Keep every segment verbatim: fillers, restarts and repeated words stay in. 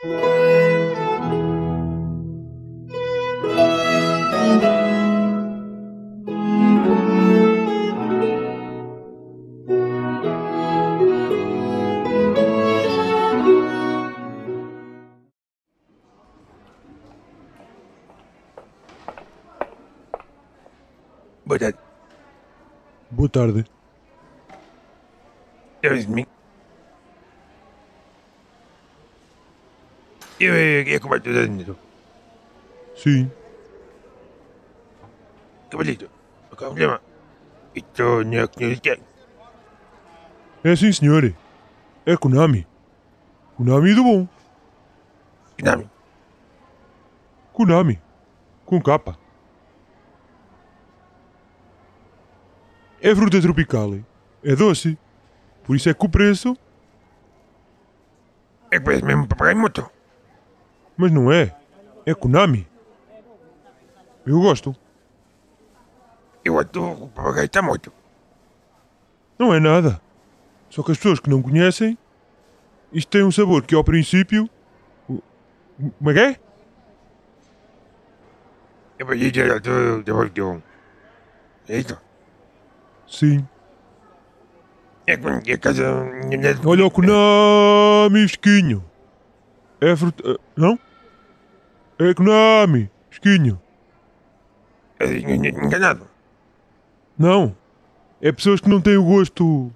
Boa tarde. Boa tarde. É de mim. Eu é, é como é que eu Sim. Cavalito. O problema. Isto não é que eu É sim, senhor. É Konami. Konami do bom. Não, Konami. Com capa. É fruta tropical. É doce. Por isso é que o preço... é que parece mesmo papagaio muito. Mas não é. É Konami. Eu gosto. Eu acho que o papagaio está muito. Não é nada. Só que as pessoas que não conhecem... Isto tem um sabor que ao princípio... o- Como é que é? Eu vou dizer do do do. É isso. Sim. É com a casa. Olha o Konami, esquinho. É fruta... ah, Não? É Konami, esquinho. Enganado. Não. É pessoas que não têm o gosto...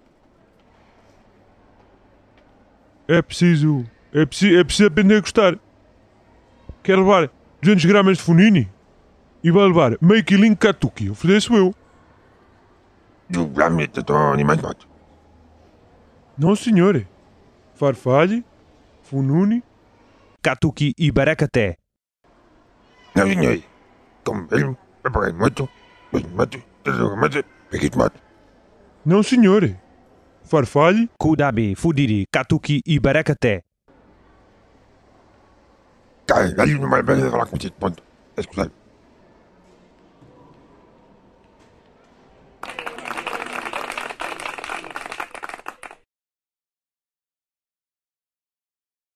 É preciso... É, preci, é preciso aprender a gostar. Quer levar duzentos gramas de Funini? E vai levar meio quilinho de Katuki. Ofereço eu. Do planeta do animais mortos. Não, senhor. Farfalle, Fununi... Catuqui e Baracaté. Não, senhor. Como mesmo. Papagaio muito. Bem muito. Tudo muito. Pequito muito. Não, senhor. Farfalle... Kudabi, Fudiri, Catuqui e Baracaté. Cara, ali não vai falar contigo. Ponto. Escutar.